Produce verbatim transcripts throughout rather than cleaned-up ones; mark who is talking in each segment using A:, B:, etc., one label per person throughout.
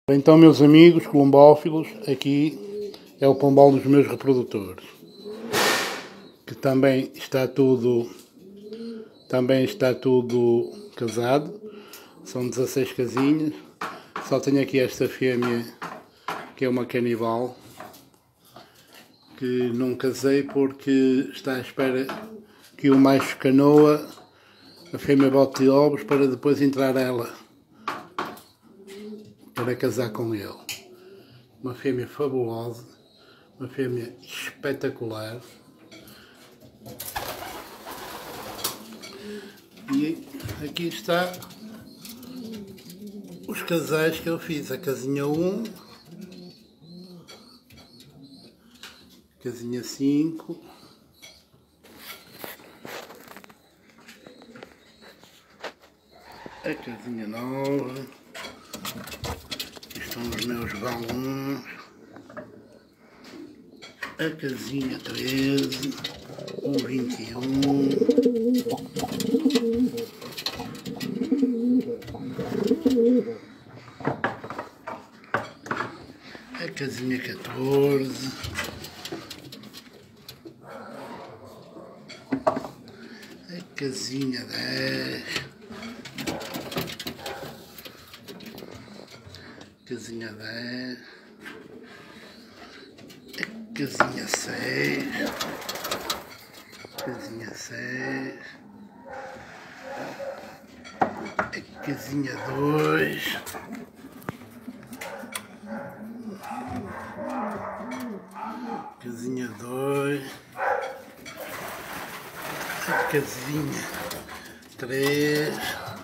A: Então, meus amigos colombófilos, aqui é o pombal dos meus reprodutores, que também está tudo, também está tudo casado, são dezasseis casinhas, só tenho aqui esta fêmea que é uma canibal, que não casei porque está à espera que o macho canoa, a fêmea bote ovos para depois entrar ela para casar com ele. Uma fêmea fabulosa, uma fêmea espetacular. E aqui está os casais que eu fiz. A casinha um, casinha cinco, a casinha nove. São os meus balões, a casinha treze, o vinte e um, a casinha catorze, a casinha dez, casinha dez, a casinha seis, casinha seis, a casinha dois, casinha dois, a casinha três,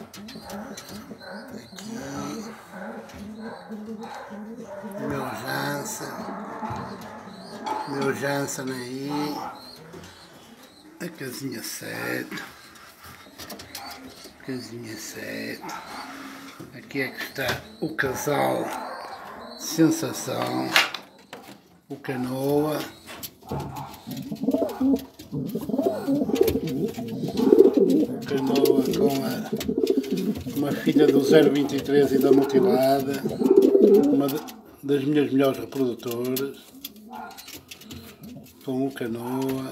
A: meu Jansen, meu Jansen aí, a casinha sete, casinha sete, aqui é que está o casal Sensação, o Canoa, o Canoa com a, uma filha do zero vinte e três e da mutilada, uma das minhas melhores reprodutoras, com o Canoa.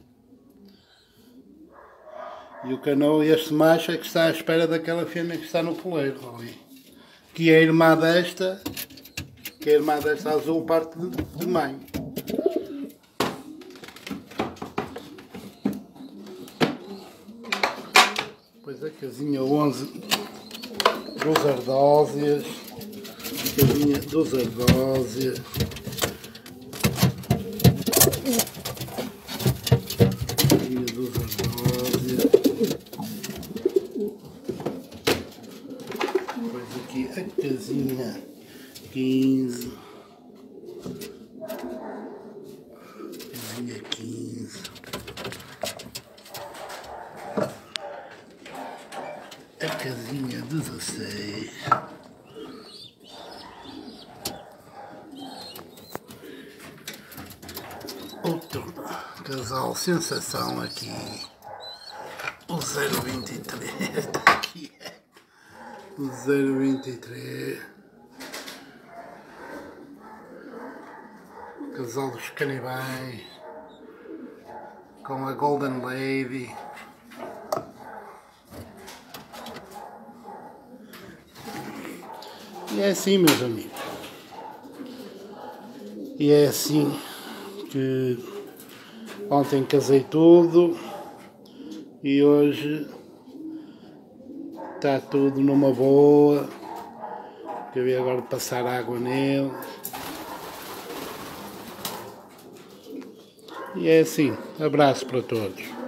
A: E o Canoa, este macho é que está à espera daquela fêmea que está no poleiro ali, que é a irmã desta, que é a irmã desta azul, parte de, de mãe. Depois a casinha onze dos ardósias, casinha dos ardósias, casinha dos ardósias, depois aqui a casinha quinze, casinha quinze, a casinha dezasseis, outro casal Sensação aqui, o zero vinte e três, está aqui, o zero vinte e três, casal dos canibais, com a Golden Lady. E é assim, meus amigos, e é assim que ontem casei tudo e hoje está tudo numa boa. Acabei agora de passar água nele. E é assim, abraço para todos.